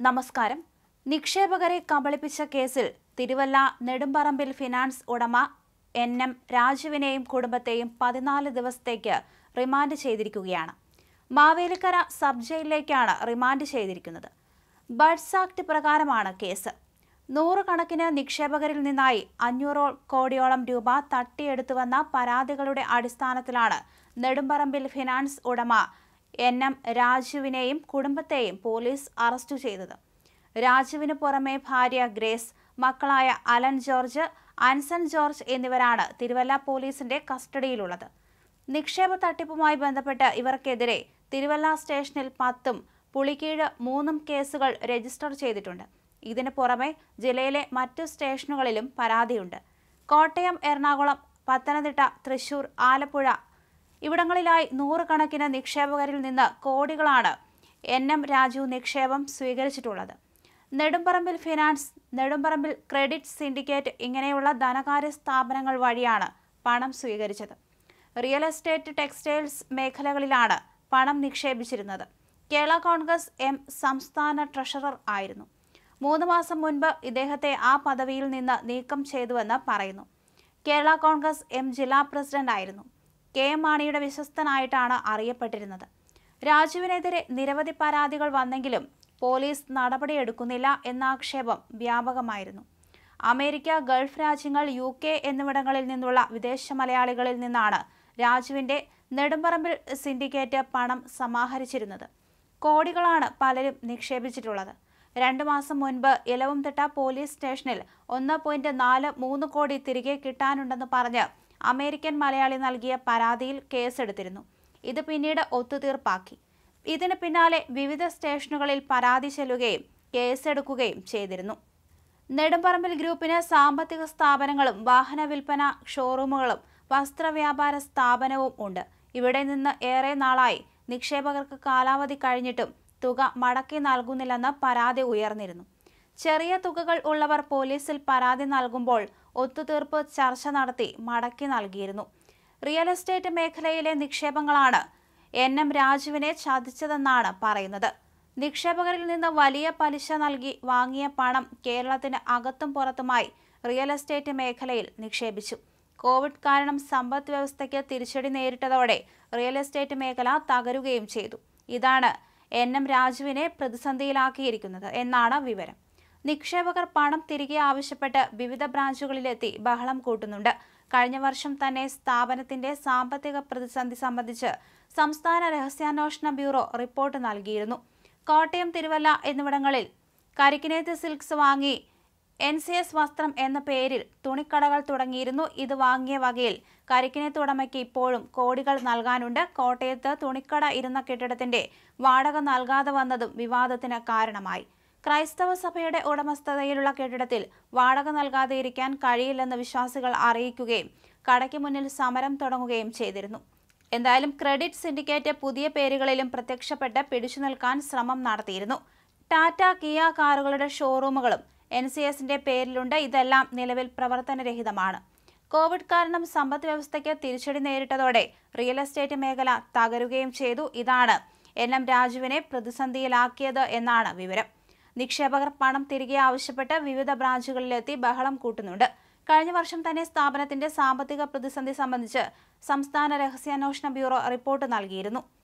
നമസ്കാരം. നിക്ഷേപകരെ കബളിപ്പിച്ച കേസിൽ തിരുവല്ല നെടുമ്പറമ്പിൽ ഫിനാൻസ് ഉടമ എൻ.എം. രാജുവിനെയും കുടുംബത്തെയും 14 ദിവസത്തേക്ക് റിമാൻഡ് ചെയ്തിരിക്കുകയാണ്. മാവേലിക്കര സബ് ജയിലിലേക്കാണ് റിമാൻഡ് ചെയ്തിരിക്കുന്നത്. ബഡ്സ് ആക്ട് പ്രകാരമാണ് കേസ്. 100 കണക്കിന് നിക്ഷേപകരിൽ നിന്നായി 500 കോടിയോളം രൂപ തട്ടിയെടുത്തുവന്ന പരാതികളുടെ അടിസ്ഥാനത്തിലാണ് നെടുമ്പറമ്പിൽ ഫിനാൻസ് ഉടമ എൻ.എം. രാജുവിനെയും കുടുംബത്തെയും പോലീസ് അറസ്റ്റ് ചെയ്തത്. രാജുവിന് പുറമെ ഭാര്യ ഗ്രേസ്, മക്കളായ അലൻ ജോർജ്, അൻസൺ ജോർജ് എന്നിവരാണ് തിരുവല്ല പോലീസിന്റെ കസ്റ്റഡിയിലുള്ളത്. നിക്ഷേപ തട്ടിപ്പുമായി ബന്ധപ്പെട്ട് ഇവർക്കെതിരെ തിരുവല്ല സ്റ്റേഷനിൽ 10ഉം പുളിക്കീഴ് 3ഉം കേസുകൾ രജിസ്റ്റർ ചെയ്തിട്ടുണ്ട്. ഇതിന് പുറമെ ജില്ലയിലെ മറ്റു സ്റ്റേഷനുകളിലും പരാതിയുണ്ട്. കോട്ടയം, എറണാകുളം, പത്തനംതിട്ട, തൃശൂർ, ആലപ്പുഴ ഇവിടങ്ങളിലായി 100 കണക്കിന് നിക്ഷേപകരിൽ നിന്ന് കോടികളാണ് എൻ.എം. രാജു നിക്ഷേപം സ്വീകരിച്ചിട്ടുള്ളത്. Nedumparambil finance, Nedumparambil credit syndicate ഇങ്ങനെയുള്ള ധനകാര്യ സ്ഥാപനങ്ങൾ വഴിയാണ് പണം സ്വീകരിച്ചത്. റിയൽ എസ്റ്റേറ്റ്, ടെക്സ്റ്റൈൽസ് മേഖലകളിലാണ് പണം നിക്ഷേപിച്ചിരുന്നത്. കേരള കോൺഗ്രസ് എം സംസ്ഥാന ട്രഷറർ ആയിരുന്നു. 3 മാസം മുൻപ് ഇദ്ദേഹത്തെ ആ പദവിയിൽ നിന്ന് നീക്കം ചെയ്തുവെന്ന് പറയുന്നു. കേരള കോൺഗ്രസ് എം ജില്ലാ പ്രസിഡന്റ് ആയിരുന്നു. കെ.എം. മാണിയുടെ വിശ്വസ്തനായിട്ടാണ് അറിയപ്പെട്ടിരുന്നത്. രാജുവിനെതിരെ നിരവധി പരാതികൾ വന്നെങ്കിലും പോലീസ് നടപടിയെടുക്കുന്നില്ല എന്ന ആക്ഷേപം വ്യാപകമായിരുന്നു. അമേരിക്ക, ഗൾഫ് രാജ്യങ്ങൾ, UK എന്നിവിടങ്ങളിൽ നിന്നുള്ള വിദേശ മലയാളികളിൽ നിന്നാണ് രാജുവിന്റെ നെടുമ്പറമ്പിൽ സിൻഡിക്കേറ്റ് പണം സമാഹരിച്ചിരുന്നത്. കോടികളാണ് പലരും നിക്ഷേപിച്ചിട്ടുള്ളത്. 2 മാസം മുൻപ് ഇലവുംതിട്ട പോലീസ് സ്റ്റേഷനിൽ 1.43 കോടി തിരികെ കിട്ടാനുണ്ടെന്ന് പറഞ്ഞ് അമേരിക്കൻ മലയാളി നൽകിയ പരാതിയിൽ കേസെടുത്തിരുന്നു. ഇത് പിന്നീട് ഒത്തുതീർപ്പാക്കി. ഇതിന് പിന്നാലെ വിവിധ സ്റ്റേഷനുകളിൽ പരാതി ചെല്ലുകയും കേസെടുക്കുകയും ചെയ്തിരുന്നു. നെടുമ്പറമ്പിൽ ഗ്രൂപ്പിന് സാമ്പത്തിക സ്ഥാപനങ്ങളും വാഹന വിൽപ്പന ഷോറൂമുകളും വസ്ത്രവ്യാപാര സ്ഥാപനവും ഉണ്ട്. ഇവിടെ നിന്ന് ഏറെ നാളായി നിക്ഷേപകർക്ക് കാലാവധി കഴിഞ്ഞിട്ടും തുക മടക്കി നൽകുന്നില്ലെന്ന് പരാതി ഉയർന്നിരുന്നു. ചെറിയ തുകകൾ ഉള്ളവർ പോലീസിൽ പരാതി നൽകുമ്പോൾ ഒത്തുതീർപ്പ് ചർച്ച നടത്തി മടക്കി നൽകിയിരുന്നു. റിയൽ എസ്റ്റേറ്റ് മേഖലയിലെ നിക്ഷേപങ്ങളാണ് എൻ.എം. രാജുവിനെ ചതിച്ചതെന്നാണ് പറയുന്നത്. നിക്ഷേപകരിൽ നിന്ന് വലിയ പലിശ നൽകി വാങ്ങിയ പണം കേരളത്തിന് അകത്തും പുറത്തുമായി റിയൽ എസ്റ്റേറ്റ് മേഖലയിൽ നിക്ഷേപിച്ചു. കോവിഡ് കാരണം സമ്പദ് വ്യവസ്ഥയ്ക്ക് തിരിച്ചടി നേരിട്ടതോടെ റിയൽ എസ്റ്റേറ്റ് മേഖല തകരുകയും ചെയ്തു. ഇതാണ് എൻ.എം. രാജുവിനെ പ്രതിസന്ധിയിലാക്കിയിരിക്കുന്നത് എന്നാണ് വിവരം. നിക്ഷേപകർ പണം തിരികെ ആവശ്യപ്പെട്ട് വിവിധ ബ്രാഞ്ചുകളിലെത്തി ബഹളം കൂട്ടുന്നുണ്ട്. കഴിഞ്ഞ വർഷം തന്നെ സ്ഥാപനത്തിന്റെ സാമ്പത്തിക പ്രതിസന്ധി സംബന്ധിച്ച് സംസ്ഥാന രഹസ്യാന്വേഷണ ബ്യൂറോ റിപ്പോർട്ട് നൽകിയിരുന്നു. കോട്ടയം, തിരുവല്ല എന്നിവിടങ്ങളിൽ കരിക്കിനേത്ത് സിൽക്സ് വാങ്ങി NCS വസ്ത്രം എന്ന പേരിൽ തുണിക്കടകൾ തുടങ്ങിയിരുന്നു. ഇത് വാങ്ങിയ വകയിൽ കരിക്കിനേത്ത് ഉടമയ്ക്ക് ഇപ്പോഴും കോടികൾ നൽകാനുണ്ട്. കോട്ടയത്ത് തുണിക്കട ഇരുന്ന കെട്ടിടത്തിന്റെ വാടക നൽകാതെ വന്നതും വിവാദത്തിന് കാരണമായി. ക്രൈസ്തവ സഭയുടെ ഉടമസ്ഥതയിലുള്ള കെട്ടിടത്തിൽ വാടക നൽകാതെ ഇരിക്കാൻ കഴിയില്ലെന്ന് വിശ്വാസികൾ അറിയിക്കുകയും കടയ്ക്ക് മുന്നിൽ സമരം തുടങ്ങുകയും ചെയ്തിരുന്നു. എന്തായാലും ക്രെഡിറ്റ് സിൻഡിക്കേറ്റ് പുതിയ പേരുകളിലും പ്രത്യക്ഷപ്പെട്ട് പിടിച്ചു നിൽക്കാൻ ശ്രമം നടത്തിയിരുന്നു. ടാറ്റ, കിയ കാറുകളുടെ ഷോറൂമുകളും NCSന്റെ പേരിലുണ്ട്. ഇതെല്ലാം നിലവിൽ പ്രവർത്തനരഹിതമാണ്. കോവിഡ് കാരണം സമ്പദ് വ്യവസ്ഥയ്ക്ക് തിരിച്ചടി നേരിട്ടതോടെ റിയൽ എസ്റ്റേറ്റ് മേഖല തകരുകയും ചെയ്തു. ഇതാണ് എൻ.എം. രാജുവിനെ പ്രതിസന്ധിയിലാക്കിയത് എന്നാണ് വിവരം. നിക്ഷേപകർ പണം തിരികെ ആവശ്യപ്പെട്ട് വിവിധ ബ്രാഞ്ചുകളിലെത്തി ബഹളം കൂട്ടുന്നുണ്ട്. കഴിഞ്ഞ വർഷം തന്നെ സ്ഥാപനത്തിന്റെ സാമ്പത്തിക പ്രതിസന്ധി സംബന്ധിച്ച് സംസ്ഥാന രഹസ്യാന്വേഷണ ബ്യൂറോ റിപ്പോർട്ട് നൽകിയിരുന്നു.